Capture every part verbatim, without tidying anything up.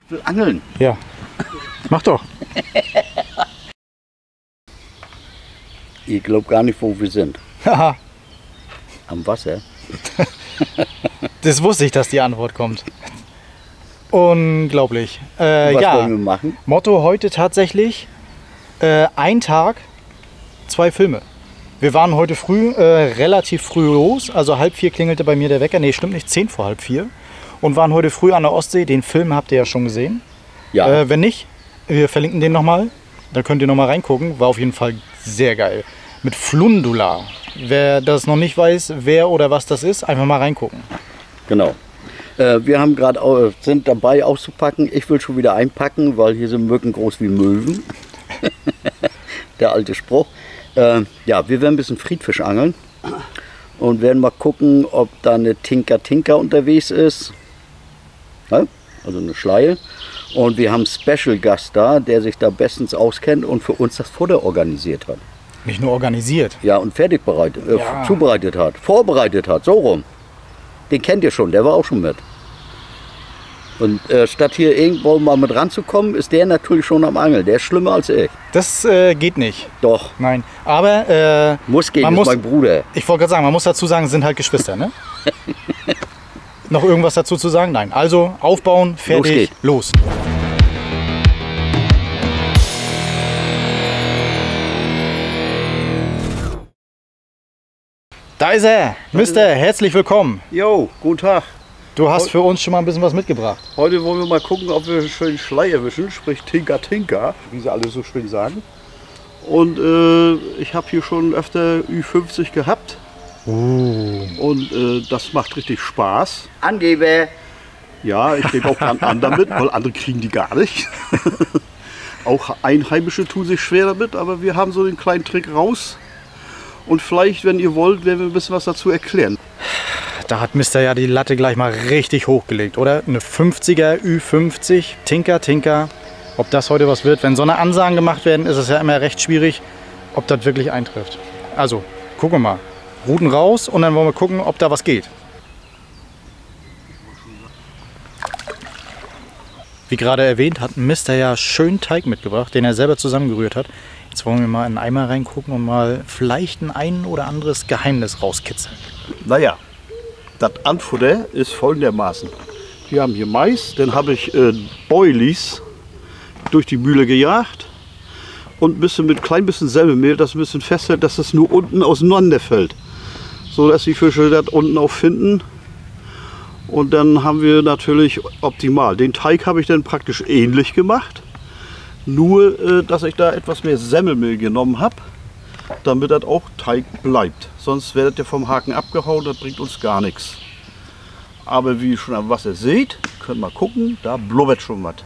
Ich will angeln. Ja, mach doch. Ich glaube gar nicht, wo wir sind. Haha, Am Wasser. das wusste ich, dass die Antwort kommt. Unglaublich. Äh, Was ja, wollen wir machen? Motto heute tatsächlich äh, ein Tag, zwei Filme. Wir waren heute früh, äh, relativ früh los, also halb vier klingelte bei mir der Wecker, nee stimmt nicht, zehn vor halb vier. Und waren heute früh an der Ostsee, den Film habt ihr ja schon gesehen. Ja. Äh, wenn nicht, wir verlinken den nochmal, da könnt ihr nochmal reingucken, war auf jeden Fall sehr geil. Mit Flundula. Wer das noch nicht weiß, wer oder was das ist, einfach mal reingucken. Genau. Äh, wir haben gerade au- sind dabei auszupacken. Ich will schon wieder einpacken, weil hier sind Mücken groß wie Möwen. Der alte Spruch. Äh, ja, wir werden ein bisschen Friedfisch angeln und werden mal gucken, ob da eine Tinker Tinker unterwegs ist. Ja? Also eine Schleie. Und wir haben einen Special-Gast da, der sich da bestens auskennt und für uns das Futter organisiert hat. Nicht nur organisiert. Ja, und fertig bereitet, äh, Ja. zubereitet hat, vorbereitet hat, so rum. Den kennt ihr schon, der war auch schon mit. Und äh, statt hier irgendwo mal mit ranzukommen, ist der natürlich schon am Angeln. Der ist schlimmer als ich. Das äh, geht nicht. Doch, Nein. Aber äh, muss gehen, Man ist muss- mein Bruder. ich wollte gerade sagen, man muss dazu sagen, es sind halt Geschwister, ne? Noch irgendwas dazu zu sagen? Nein. Also aufbauen, fertig, los. Da ist er, Mister, herzlich willkommen. Jo, guten Tag. Du hast für uns schon mal ein bisschen was mitgebracht. Heute wollen wir mal gucken, ob wir schön Schlei erwischen, sprich Tinker Tinker, wie sie alle so schön sagen. Und äh, ich habe hier schon öfter Ü fünfzig gehabt und äh, das macht richtig Spaß. Angeber. Ja, ich gebe auch an anderen mit, weil andere kriegen die gar nicht. Auch Einheimische tun sich schwer damit, aber wir haben so den kleinen Trick raus. Und vielleicht, wenn ihr wollt, werden wir ein bisschen was dazu erklären. Da hat Mister ja die Latte gleich mal richtig hochgelegt, oder? Eine fünfziger Ü fünfzig, Tinker, Tinker. Ob das heute was wird, wenn so eine Ansagen gemacht werden, ist es ja immer recht schwierig, ob das wirklich eintrifft. Also, gucken wir mal. Ruten raus und dann wollen wir gucken, ob da was geht. Wie gerade erwähnt, hat Mister ja schön Teig mitgebracht, den er selber zusammengerührt hat. Jetzt wollen wir mal in den Eimer reingucken und mal vielleicht ein ein oder anderes Geheimnis rauskitzeln. Naja, das Anfutter ist folgendermaßen. Wir haben hier Mais, dann habe ich äh, Boilies durch die Mühle gejagt und ein bisschen mit klein bisschen Semmelmehl, das ein bisschen festhält, dass es nur unten auseinanderfällt, so dass die Fische das unten auch finden. Und dann haben wir natürlich optimal. Den Teig habe ich dann praktisch ähnlich gemacht, nur äh, dass ich da etwas mehr Semmelmehl genommen habe, damit das auch Teig bleibt. Sonst werdet ihr vom Haken abgehauen, das bringt uns gar nichts. Aber wie ihr schon am Wasser seht, könnt mal gucken, da blubbert schon was.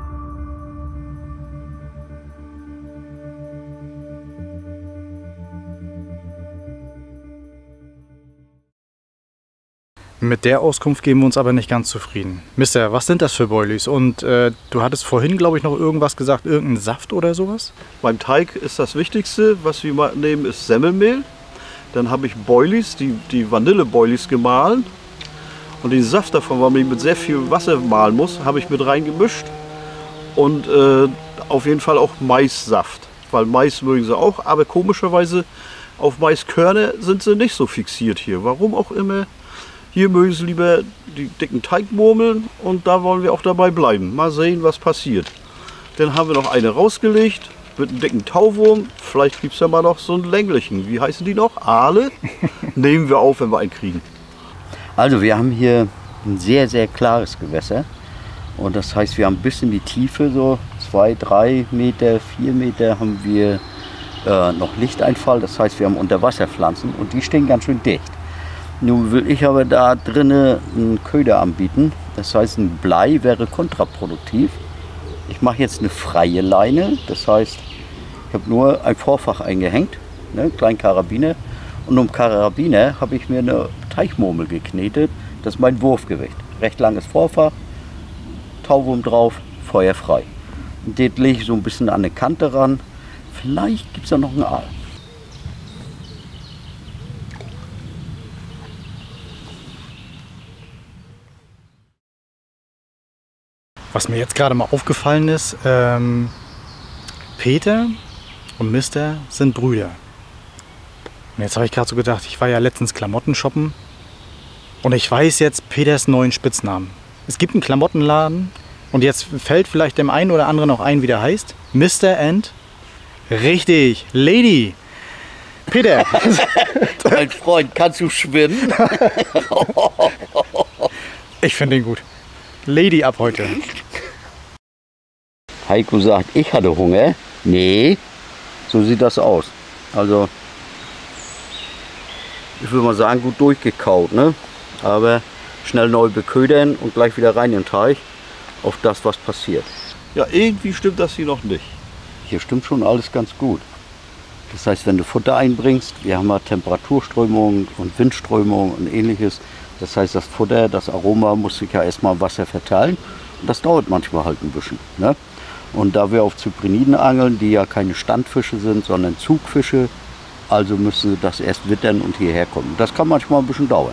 Mit der Auskunft geben wir uns aber nicht ganz zufrieden. Mister, was sind das für Boilies? Und äh, du hattest vorhin, glaube ich, noch irgendwas gesagt, irgendein Saft oder sowas? Beim Teig ist das Wichtigste, was wir mal nehmen, ist Semmelmehl. Dann habe ich Boilies, die, die Vanille-Boilies gemahlen. Und den Saft davon, weil man ihn mit sehr viel Wasser mahlen muss, habe ich mit reingemischt. Und äh, auf jeden Fall auch Maissaft. Weil Mais mögen sie auch, aber komischerweise auf Maiskörner sind sie nicht so fixiert hier. Warum auch immer. Hier mögen sie lieber die dicken Teigmurmeln und da wollen wir auch dabei bleiben. Mal sehen, was passiert. Dann haben wir noch eine rausgelegt mit einem dicken Tauwurm. Vielleicht gibt es ja mal noch so einen länglichen. Wie heißen die noch? Aale? Nehmen wir auf, wenn wir einen kriegen. Also wir haben hier ein sehr, sehr klares Gewässer. Und das heißt, wir haben ein bisschen die Tiefe, so zwei, drei Meter, vier Meter haben wir äh, noch Lichteinfall. Das heißt, wir haben Unterwasserpflanzen und die stehen ganz schön dicht. Nun will ich aber da drinnen einen Köder anbieten. Das heißt, ein Blei wäre kontraproduktiv. Ich mache jetzt eine freie Leine. Das heißt, ich habe nur ein Vorfach eingehängt, ne, kleinen Karabiner. Und um Karabiner habe ich mir eine Teichmurmel geknetet. Das ist mein Wurfgewicht. Recht langes Vorfach, Tauwurm drauf, feuerfrei. Und den lege ich so ein bisschen an eine Kante ran. Vielleicht gibt es da noch einen Aal. Was mir jetzt gerade mal aufgefallen ist, ähm, Peter und Mister sind Brüder. Und jetzt habe ich gerade so gedacht, ich war ja letztens Klamotten shoppen und ich weiß jetzt Peters neuen Spitznamen. Es gibt einen Klamottenladen und jetzt fällt vielleicht dem einen oder anderen noch ein, wie der heißt. Mister and... Richtig, Lady. Peter. Mein Freund, kannst du schwimmen? Ich finde ihn gut. Lady ab heute. Heiko sagt, ich hatte Hunger. Nee, so sieht das aus. Also, ich würde mal sagen, gut durchgekaut, ne? Aber schnell neu beködern und gleich wieder rein in den Teich auf das, was passiert. Ja, irgendwie stimmt das hier noch nicht. Hier stimmt schon alles ganz gut. Das heißt, wenn du Futter einbringst, wir haben ja Temperaturströmungen und Windströmungen und ähnliches. Das heißt, das Futter, das Aroma muss sich ja erstmal im Wasser verteilen. Und das dauert manchmal halt ein bisschen. Ne? Und da wir auf Zypriniden angeln, die ja keine Standfische sind, sondern Zugfische, also müssen das erst wittern und hierher kommen. Das kann manchmal ein bisschen dauern.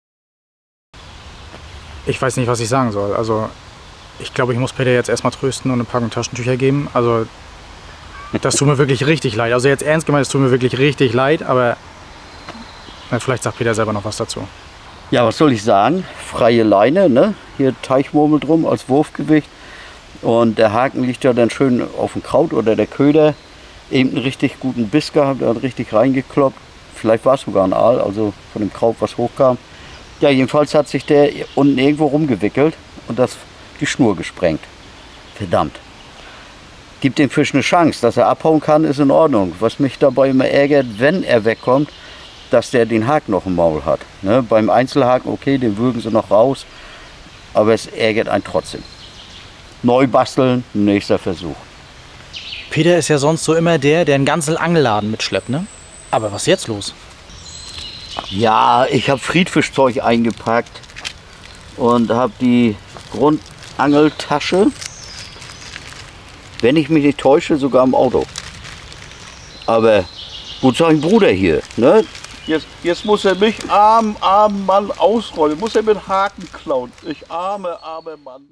Ich weiß nicht, was ich sagen soll. Also, ich glaube, ich muss Peter jetzt erstmal trösten und eine Packung Taschentücher geben. Also, das tut mir wirklich richtig leid. Also jetzt ernst gemeint, es tut mir wirklich richtig leid, aber na, vielleicht sagt Peter selber noch was dazu. Ja, was soll ich sagen? Freie Leine, ne? Hier Teichmurmel drum als Wurfgewicht. Und der Haken liegt ja dann schön auf dem Kraut oder der Köder. Eben einen richtig guten Biss gehabt, der hat richtig reingekloppt. Vielleicht war es sogar ein Aal, also von dem Kraut, was hochkam. Ja, jedenfalls hat sich der unten irgendwo rumgewickelt und das die Schnur gesprengt. Verdammt. Gibt dem Fisch eine Chance, dass er abhauen kann, ist in Ordnung. Was mich dabei immer ärgert, wenn er wegkommt, dass der den Haken noch im Maul hat. Ne? Beim Einzelhaken, okay, den würgen sie noch raus, aber es ärgert einen trotzdem. Neu basteln, nächster Versuch. Peter ist ja sonst so immer der, der einen ganzen Angelladen mitschleppt, ne? Aber was ist jetzt los? Ja, ich habe Friedfischzeug eingepackt und habe die Grundangeltasche, wenn ich mich nicht täusche, sogar im Auto. Aber gut, sag ich, Bruder hier, ne? Jetzt, jetzt muss er mich, arm, arm Mann, ausrollen. Muss er mit Haken klauen. Ich arme, arme Mann.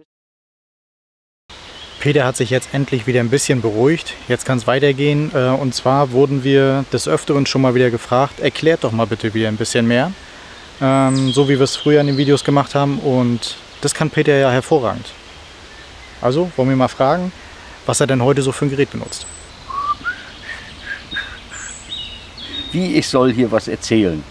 Peter hat sich jetzt endlich wieder ein bisschen beruhigt. Jetzt kann es weitergehen. Und zwar wurden wir des Öfteren schon mal wieder gefragt, erklärt doch mal bitte wieder ein bisschen mehr. So wie wir es früher in den Videos gemacht haben. Und das kann Peter ja hervorragend. Also wollen wir mal fragen, was er denn heute so für ein Gerät benutzt. Wie ich soll hier was erzählen.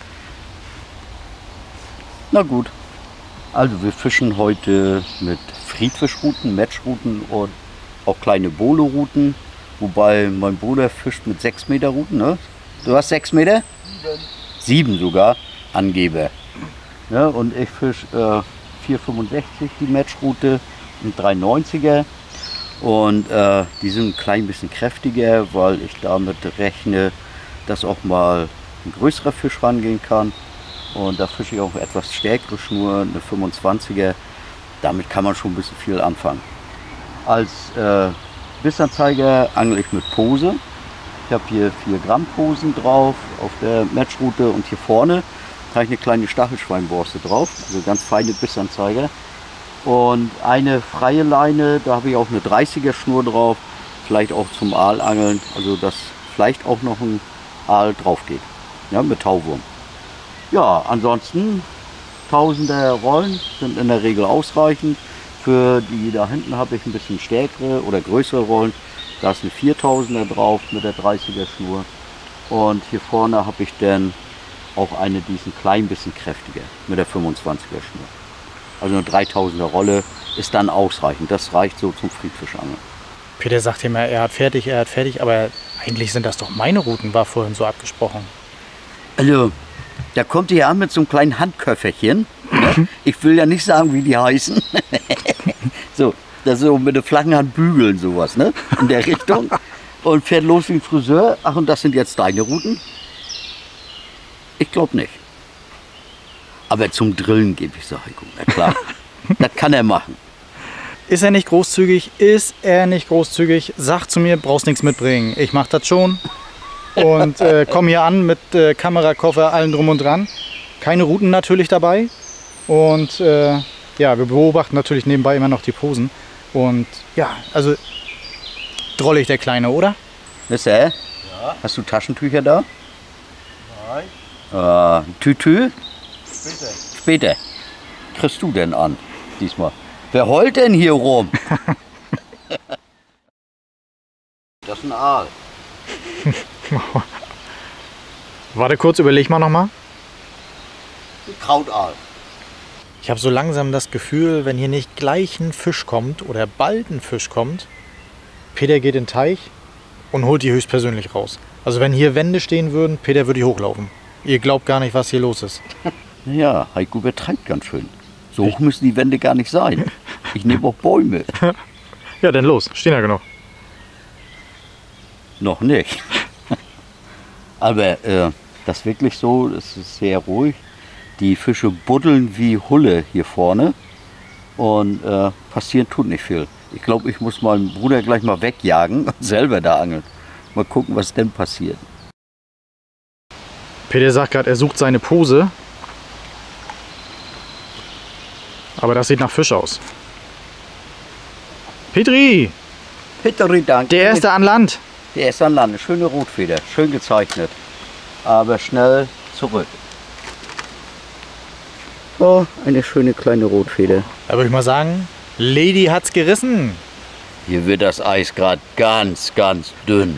Na gut, also wir fischen heute mit Friedfischruten, Matschruten und auch kleine Bolo-Ruten. Wobei mein Bruder fischt mit sechs Meter Ruten, ne? Du hast sechs Meter? Sieben. Sieben sogar, Angeber. Ja, und ich fische äh, vier fünfundsechzig die Matschrute und drei neunziger. Und äh, die sind ein klein bisschen kräftiger, weil ich damit rechne, dass auch mal ein größerer Fisch rangehen kann. Und da fische ich auch etwas stärkere Schnur, eine fünfundzwanziger. Damit kann man schon ein bisschen viel anfangen. Als äh, Bissanzeiger angle ich mit Pose. Ich habe hier vier Gramm Posen drauf auf der Matschrute und hier vorne habe ich eine kleine Stachelschweinborste drauf, also ganz feine Bissanzeiger. Und eine freie Leine, da habe ich auch eine dreißiger Schnur drauf, vielleicht auch zum Aalangeln, also dass vielleicht auch noch ein Aal drauf geht, ja, mit Tauwurm. Ja, ansonsten Tausender Rollen sind in der Regel ausreichend. Für die da hinten habe ich ein bisschen stärkere oder größere Rollen. Da ist eine viertausender drauf mit der dreißiger Schnur. Und hier vorne habe ich dann auch eine, die ist ein klein bisschen kräftiger mit der fünfundzwanziger Schnur. Also eine dreitausender Rolle ist dann ausreichend. Das reicht so zum Friedfischangeln. Peter sagt immer, er hat fertig, er hat fertig, aber eigentlich sind das doch meine Routen, war vorhin so abgesprochen. Also, da kommt ihr an mit so einem kleinen Handköfferchen. Ne? Ich will ja nicht sagen, wie die heißen. So, das ist so mit der flachen Hand bügeln, sowas, ne? In der Richtung. Und fährt los wie ein Friseur. Ach, und das sind jetzt deine Routen? Ich glaube nicht. Aber zum Drillen gebe ich so, Heiko. Na klar, das kann er machen. Ist er nicht großzügig? Ist er nicht großzügig? Sag zu mir, brauchst nichts mitbringen. Ich mach das schon. Und äh, komm hier an mit äh, Kamerakoffer, allen drum und dran. Keine Routen natürlich dabei. Und äh, ja, wir beobachten natürlich nebenbei immer noch die Posen. Und ja, also drollig der Kleine, oder? Mister, ja? Hast du Taschentücher da? Nein. Äh, Tütü? Später. Später. Kriegst du denn an, diesmal? Wer heult denn hier rum? Das ist ein Aal. Warte kurz, überleg mal nochmal. Ein Krautaal. Ich habe so langsam das Gefühl, wenn hier nicht gleich ein Fisch kommt oder bald ein Fisch kommt, Peter geht in den Teich und holt die höchstpersönlich raus. Also wenn hier Wände stehen würden, Peter würde die hochlaufen. Ihr glaubt gar nicht, was hier los ist. Ja, Heiko übertreibt ganz schön. So hoch müssen die Wände gar nicht sein. Ich nehme auch Bäume. Ja, dann los. Stehen ja genug. Noch nicht. Aber äh, das ist wirklich so, es ist sehr ruhig. Die Fische buddeln wie Hulle hier vorne und äh, passieren tut nicht viel. Ich glaube, ich muss meinen Bruder gleich mal wegjagen und selber da angeln. Mal gucken, was denn passiert. Peter sagt gerade, er sucht seine Pose. Aber das sieht nach Fisch aus. Petri! Petri, danke. Der erste an Land. Der erste an Land. Eine schöne Rotfeder. Schön gezeichnet. Aber schnell zurück. So, eine schöne kleine Rotfeder. Da würde ich mal sagen, Lady hat's gerissen. Hier wird das Eis gerade ganz, ganz dünn.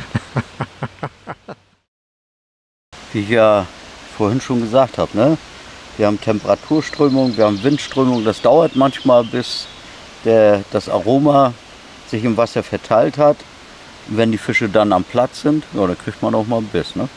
Wie ich ja vorhin schon gesagt habe, ne? Wir haben Temperaturströmung, wir haben Windströmung. Das dauert manchmal, bis der, das Aroma sich im Wasser verteilt hat. Und wenn die Fische dann am Platz sind, ja, dann kriegt man auch mal einen Biss. Ne?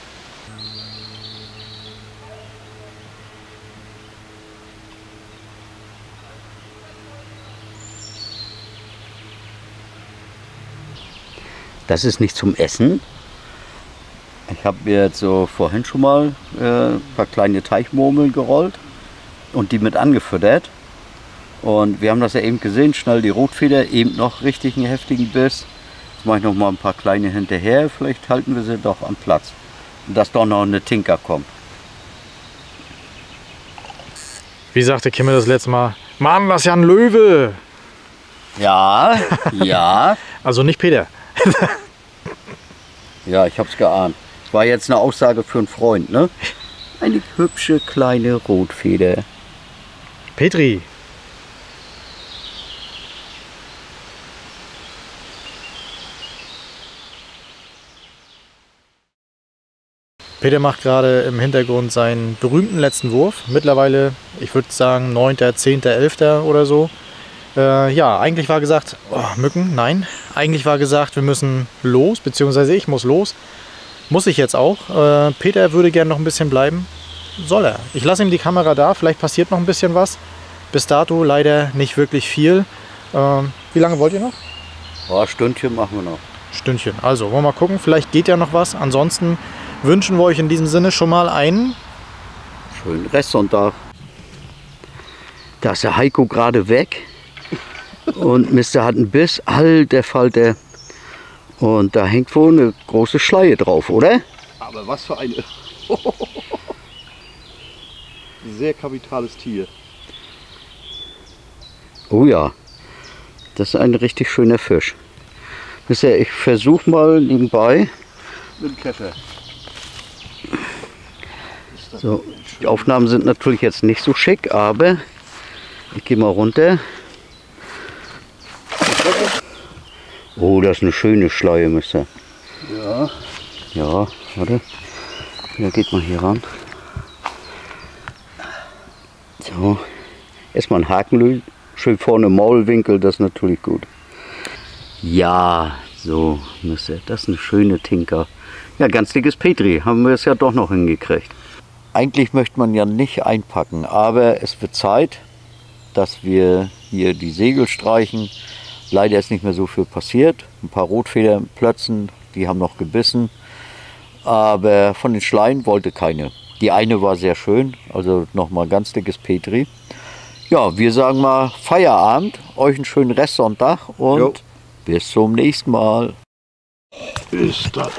Das ist nicht zum Essen. Ich habe mir jetzt so vorhin schon mal äh, ein paar kleine Teichmurmeln gerollt und die mit angefüttert. Und wir haben das ja eben gesehen, schnell die Rotfeder, eben noch richtig einen heftigen Biss. Jetzt mache ich noch mal ein paar kleine hinterher, vielleicht halten wir sie doch am Platz. Und dass doch noch eine Tinker kommt. Wie sagte Kimme das letzte Mal? Mann, das ist ja ein Löwe! Ja, ja. Also nicht Peter. Ja, ich habe es geahnt. Das war jetzt eine Aussage für einen Freund, ne? Eine hübsche kleine Rotfeder. Petri. Peter macht gerade im Hintergrund seinen berühmten letzten Wurf. Mittlerweile, ich würde sagen, neunter, zehnter, elfter oder so. Äh, ja, eigentlich war gesagt, oh, Mücken, nein. Eigentlich war gesagt, wir müssen los, beziehungsweise ich muss los. Muss ich jetzt auch. Äh, Peter würde gerne noch ein bisschen bleiben. Soll er. Ich lasse ihm die Kamera da, vielleicht passiert noch ein bisschen was. Bis dato leider nicht wirklich viel. Äh, wie lange wollt ihr noch? Oh, ein Stündchen machen wir noch. Stündchen. Also, wollen wir mal gucken, vielleicht geht ja noch was. Ansonsten wünschen wir euch in diesem Sinne schon mal einen schönen Restsonntag. Da ist der Heiko gerade weg. Und Mister hat einen Biss, alter Falter. Und da hängt wohl eine große Schleie drauf, oder? Aber was für eine... Sehr kapitales Tier. Oh ja, das ist ein richtig schöner Fisch. Mister, ich versuche mal nebenbei. Mit dem Kescher. So, die Aufnahmen sind natürlich jetzt nicht so schick, aber ich gehe mal runter. Oh, das ist eine schöne Schleie, Mister. Ja. Ja, warte. Da geht man hier ran. So. Erstmal ein Hakenlöwen. Schön vorne Maulwinkel, das ist natürlich gut. Ja, so, Mister. Das ist eine schöne Tinker. Ja, ganz dickes Petri. Haben wir es ja doch noch hingekriegt. Eigentlich möchte man ja nicht einpacken, aber es wird Zeit, dass wir hier die Segel streichen. Leider ist nicht mehr so viel passiert. Ein paar Rotfederplötzen, die haben noch gebissen. Aber von den Schleien wollte keine. Die eine war sehr schön, also nochmal ganz dickes Petri. Ja, wir sagen mal Feierabend, euch einen schönen Restsonntag und jo. Bis zum nächsten Mal. Bis dann.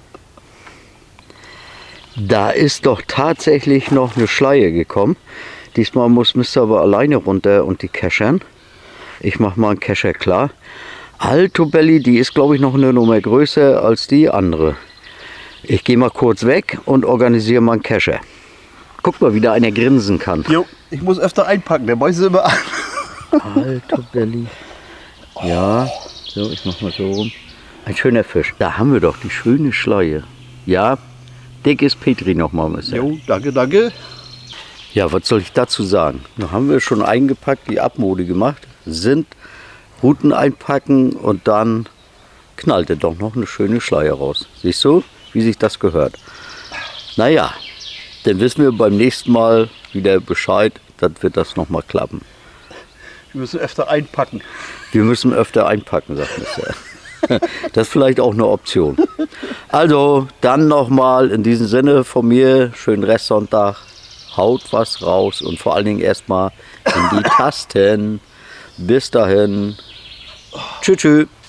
Da ist doch tatsächlich noch eine Schleie gekommen. Diesmal muss Mister aber alleine runter und die keschern. Ich mache mal einen Kescher klar. Alto Belly, die ist glaube ich noch eine Nummer größer als die andere. Ich gehe mal kurz weg und organisiere mal einen Kescher. Guck mal, wie da einer grinsen kann. Jo, ich muss öfter einpacken, der beißt immer an. Alto Belly. Ja, so, ich mach mal so rum. Ein schöner Fisch. Da haben wir doch die schöne Schleie. Ja, dick ist Petri nochmal, Mister. Jo, danke, danke. Ja, was soll ich dazu sagen? Da haben wir schon eingepackt, die Abmode gemacht, sind Routen einpacken und dann knallte doch noch eine schöne Schleie raus. Siehst du, wie sich das gehört? Naja, dann wissen wir beim nächsten Mal wieder Bescheid, dann wird das nochmal klappen. Wir müssen öfter einpacken. Wir müssen öfter einpacken, sagt Mister Das ist vielleicht auch eine Option. Also, dann nochmal in diesem Sinne von mir, schönen Restsonntag, haut was raus und vor allen Dingen erstmal in die Tasten. Bis dahin. Tschüss, tschüss.